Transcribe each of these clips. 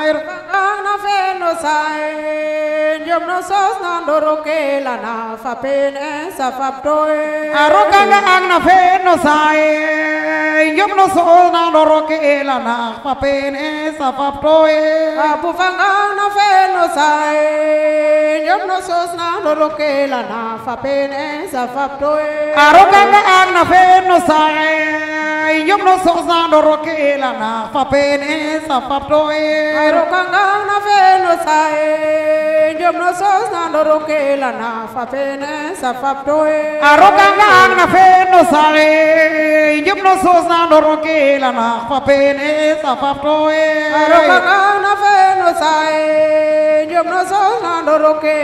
na fe no sai yom no sos na doro ke la na fa pen sa fa toe arokanga ang na fe no sai yom no sos na doro ke la na fa pen sa fa toe apu fanga na fe no sai yom no sos na doro ke la na fa pen sa fa toe arokanga ang na fe no sai yom no sos na doro ke la na fa pen sa fa toe arokanga na fe no sai yom no sos na doro ke la na fa pen sa fa toe arokanga ang na fe no sai yom no sos na doro ke la na fa pen sa fa toe arokanga na fe no sai yom no sos na doro ke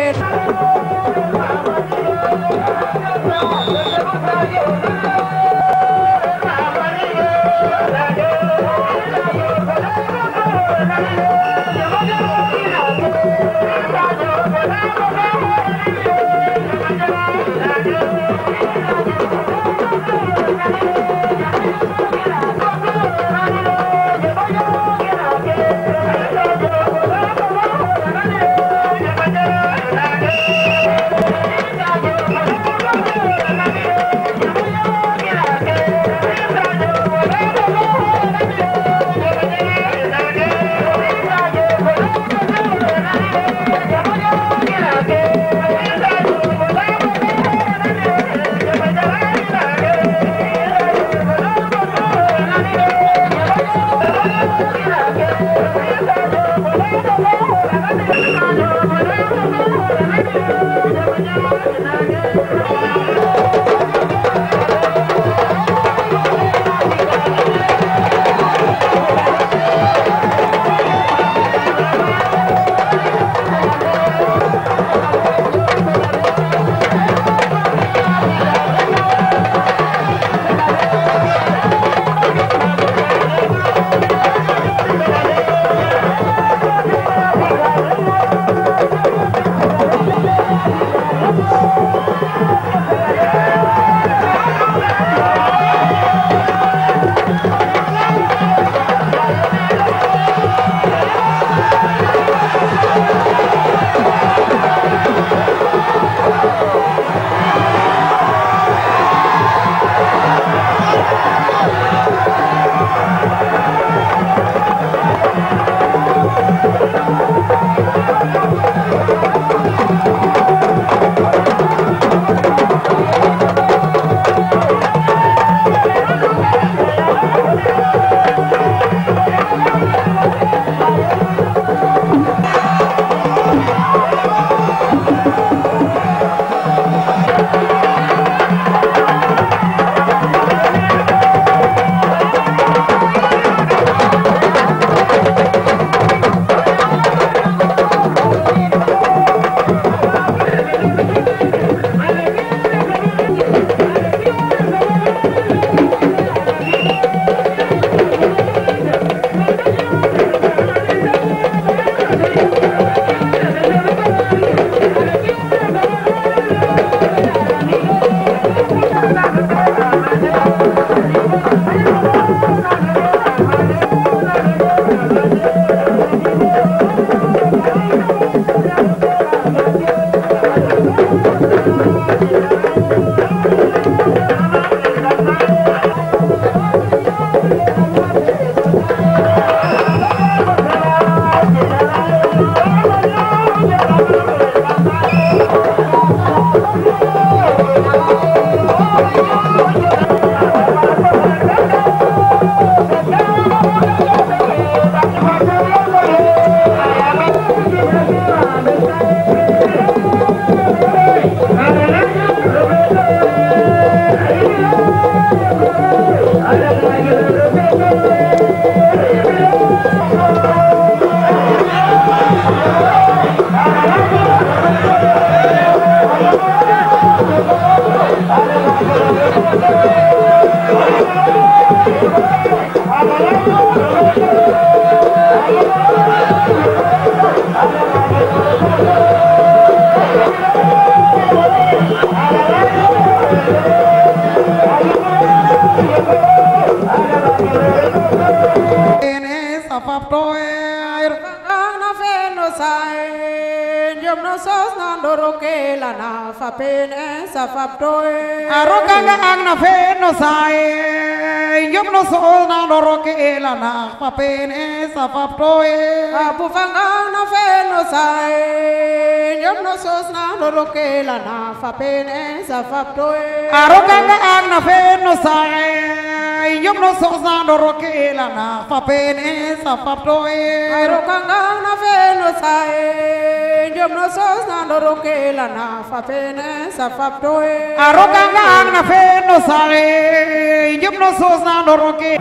sain yom no sos na ndoro ke la na fa pene sa fa toe arokanga ang na fe no sai yom no sos na ndoro ke la na fa pene sa fa toe apufanga na fe no sain yom no sos na ndoro ke la na fa pene sa fa toe arokanga ang na fe no sai yom no sos na ndoro ke la na fa pene sa fa toe arokanga na fe no sain yom no sos na ndoro ke la na fa pene sa fa toe arokanga ang na fe no sai yom no sos na ndoro ke